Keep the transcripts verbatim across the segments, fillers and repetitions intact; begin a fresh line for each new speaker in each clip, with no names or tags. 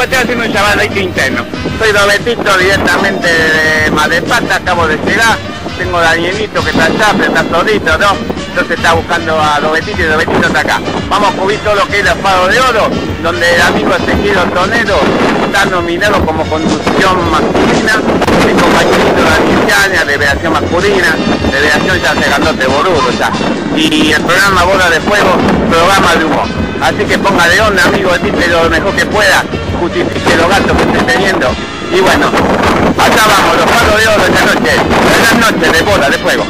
estoy haciendo un llamadito interno. Soy Dobetito directamente de Madepata, acabo de llegar. Tengo a Danielito que está allá, pero está solito, ¿no? Entonces está buscando a Dobetito y Dobetito está acá. Vamos a cubrir todo lo que es el Faro de Oro, donde el amigo Ezequiel Tonero está nominado como conducción masculina, el compañerito Daniel Yaña, de Liberación Masculina, de Liberación ya se ganó de Borudo ya. Y el programa Bola de Fuego, programa de humor. Así que ponga de onda, amigo, dice lo mejor que pueda, justifique los gastos que esté teniendo. Y bueno, allá vamos, los Faros de Oro esta noche, buenas noches de Bola de Fuego.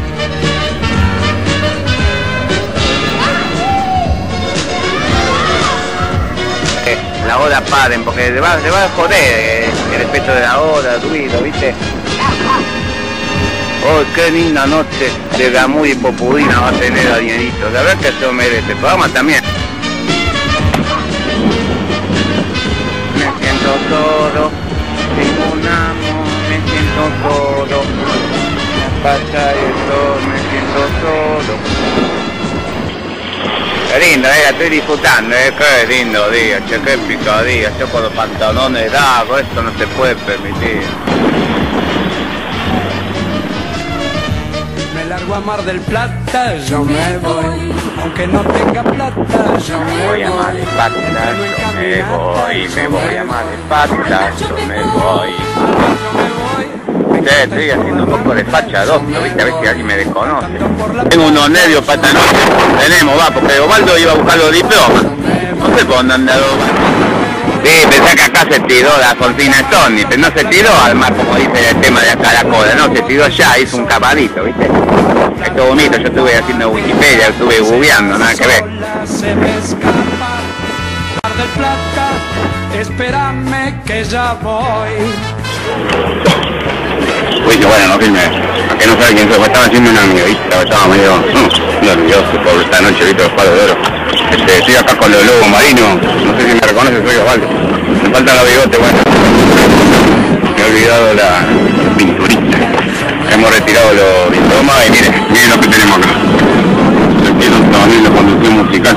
La hora paren, porque le va, le va a joder eh, el efecto de la hora, el ruido, ¿viste? Oh, qué linda noche de gamú y popurina va a tener Danielito. La verdad que se lo merece, el programa también. Me siento solo, tengo un amor, me siento solo. Me pasa eso, me siento solo. Qué lindo, eh, la estoy disfrutando, eh, qué lindo día, che, qué picadilla, yo con los pantalones largos, esto no se puede permitir.
Me largo a Mar del Plata, yo me voy, aunque no tenga plata, yo me voy.
Me voy a Mar del Plata, yo me voy, me voy a Mar del Plata, yo me voy. Che, estoy haciendo un poco de facha doctor, viste, a ver si alguien me desconoce. Tengo unos nervios para esta noche. Tenemos, va, porque Osvaldo iba a buscar los diplomas. No sé por dónde han dado. Sí, pensé que acá se tiró la cortina Tony, pero no se tiró al mar, como dice el tema de acá la cola, no, se tiró ya, hizo un capadito, viste. Esto es bonito, yo estuve haciendo Wikipedia, estuve googleando, nada que ver.
Mar del Plata, espérame que ya voy.
Uy, bueno, no filme, que no sabe quién soy, estaba haciendo una amiga, ¿viste? Estaba medio uh, nervioso por esta noche, ¿viste? Los Faros de Oro. Este, estoy acá con los lobos marinos, no sé si me reconoces, soy Osvaldo. Me faltan los bigotes, bueno. Me he olvidado la pinturita. Hemos retirado los diplomas y miren, miren lo que tenemos acá. Aquí nos está veniendo conducción musical.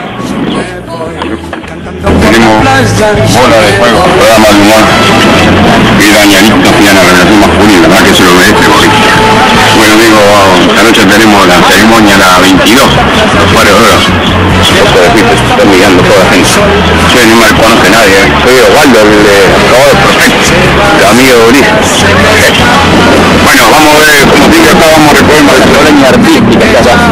Tenemos Bola de Fuego, programa de humor. Y Danielito tiene la relación masculina, ¿verdad? Que se lo merece hoy. Bueno, amigo, esta noche tenemos la ceremonia, la veintidós, los Faros de Oro. No puedo decirte, se está mirando toda la gente. Yo ni me conoce nadie, ¿eh? Soy Osvaldo, el de acabado perfecto, el amigo de Ulises. Bueno, vamos a ver, como digo acá, vamos a recorrer la ceremonia artística que acá.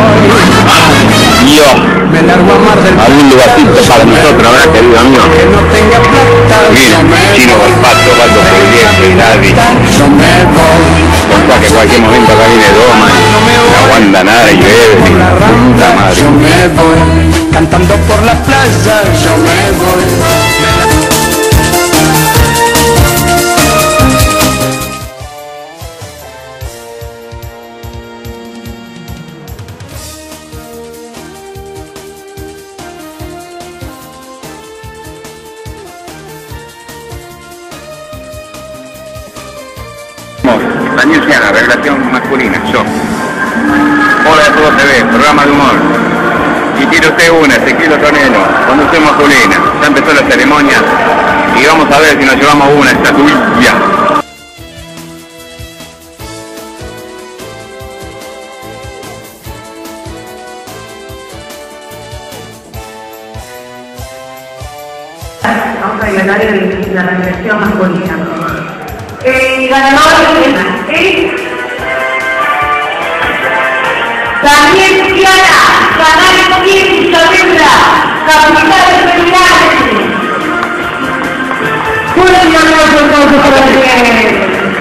Yo, algún lugarcito para nosotros, ¿verdad, querido amigo? Mira, Chino Golpato, Osvaldo Pugliese, Daddy. Porfa que en cualquier momento acá viene Doma, no aguanta nada y bebe, puta madre.
Yo me voy, cantando por la playa, yo me voy.
Daniel Yaña, revelación masculina, yo. Bola de Fuego T V, programa de humor. Y tiro usted una, Ezequiel Tonero, conducción masculina. Ya empezó la ceremonia y vamos a ver si nos llevamos una estatuilla.
Vamos a regalar la revelación masculina. El ganador es Daniel Yaña, Canal cien Saavedra, capital de Federal. Un aplauso entonces para Daniel.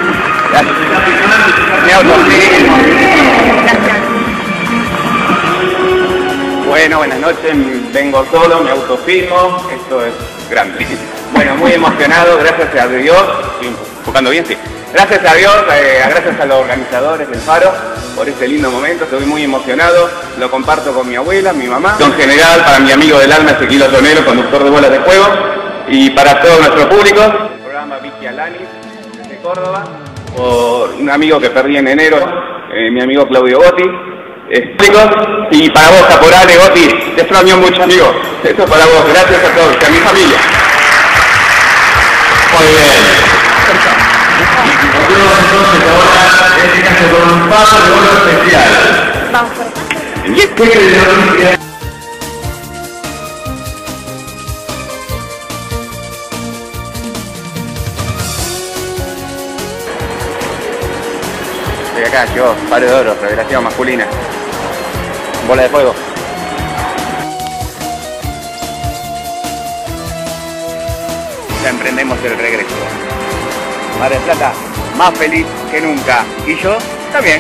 Bueno, buenas noches, vengo solo, me autofilmo, esto es grande. Bueno, muy emocionado, gracias a Dios, estoy enfocando bien, sí. Gracias a Dios, eh, gracias a los organizadores del Faro por este lindo momento, estoy muy emocionado, lo comparto con mi abuela, mi mamá. En general, para mi amigo del alma, Ezequiel Tonero, conductor de Bolas de Fuego, y para todo nuestro público, el programa Vicky Alanis, desde Córdoba, por un amigo que perdí en enero, eh, mi amigo Claudio Gotti. Eh, y para vos, Caporale, Gotti, te extraño mucho, amigo. Eso para vos, gracias a todos, a mi familia. Muy bien. Continuamos entonces ahora, en este caso, con un paso de oro especial.
Vamos por acá.
¿Qué cree de Olimpia? Estoy acá, yo, paro de oro, revelación masculina. Bola de fuego. Ya emprendemos el regreso. Mar del Plata, más feliz que nunca. Y yo también.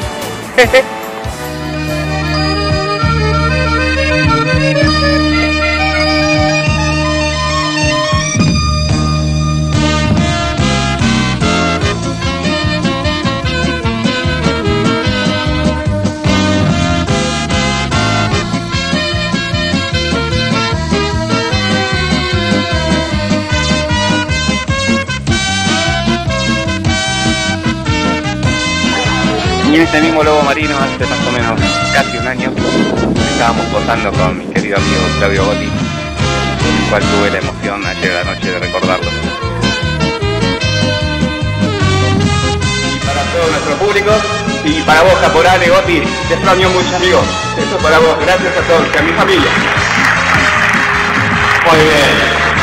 Y en este mismo lobo marino, hace más o menos casi un año, estábamos posando con mi querido amigo Claudio Gotti, el cual tuve la emoción ayer a la noche de recordarlo. Y para todo nuestro público, y para vos, Caporale Gotti, te extraño mucho, amigo. Eso para vos, gracias a todos, y a mi familia. Muy bien.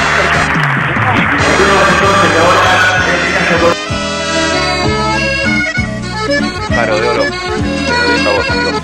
Entonces ahora, paro de oro, te lo dejo a vos, amigo.